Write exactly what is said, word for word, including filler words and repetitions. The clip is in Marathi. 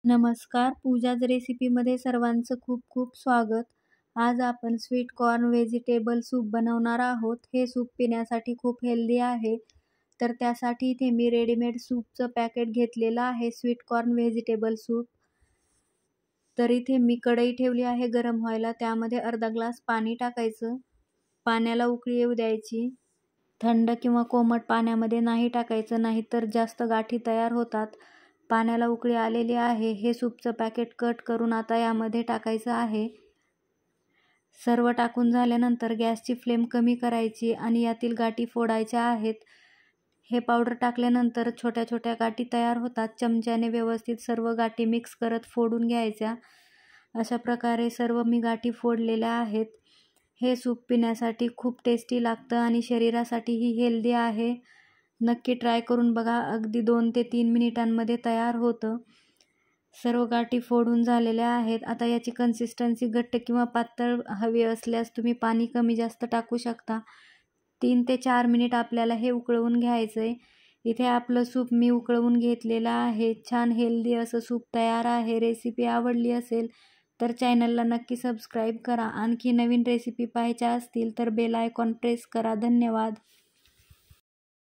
नमस्कार, पूजाज रेसिपीमध्ये सर्वांचं खूप खूप स्वागत. आज आपण स्वीट कॉर्न व्हेजिटेबल सूप बनवणार आहोत. हे सूप पिण्यासाठी खूप हेल्दी आहे. तर त्यासाठी इथे मी रेडीमेड सूपचं पॅकेट घेतलेलं आहे, स्वीट कॉर्न व्हेजिटेबल सूप. तर इथे मी कढई ठेवली आहे गरम व्हायला. त्यामध्ये अर्धा ग्लास पाणी टाकायचं. पाण्याला उकळी येऊ द्यायची. थंड किंवा कोमट पाण्यामध्ये नाही टाकायचं, नाहीतर जास्त गाठी तयार होतात. पाण्याला उकळी आलेली आहे. हे सूपचं पॅकेट कट करून आता यामध्ये टाकायचं आहे. सर्व टाकून झाल्यानंतर गॅसची फ्लेम कमी करायची आणि यातील गाठी फोडायच्या आहेत. हे पावडर टाकल्यानंतर छोट्या छोट्या गाठी तयार होतात. चमच्याने व्यवस्थित सर्व गाठी मिक्स करत फोडून घ्यायच्या. अशा प्रकारे सर्व मी गाठी फोडलेल्या आहेत. हे सूप पिण्यासाठी खूप टेस्टी लागतं आणि शरीरासाठीही हेल्दी आहे. नक्की ट्राय करून बघा. अगदी दोन ते तीन मिनिटांमध्ये तयार होतं. सर्व गाठी फोडून झालेल्या आहेत. आता याची कन्सिस्टन्सी घट्ट किंवा पातळ हवी असल्यास तुम्ही पाणी कमी जास्त टाकू शकता. तीन ते चार मिनिट आपल्याला हे उकळवून घ्यायचं आहे. इथे आपलं सूप मी उकळवून घेतलेलं आहे. छान हेल्दी असं सूप तयार आहे. रेसिपी आवडली असेल तर चॅनलला नक्की सबस्क्राईब करा. आणखी नवीन रेसिपी पाहायच्या असतील तर बेल आयकॉन प्रेस करा. धन्यवाद.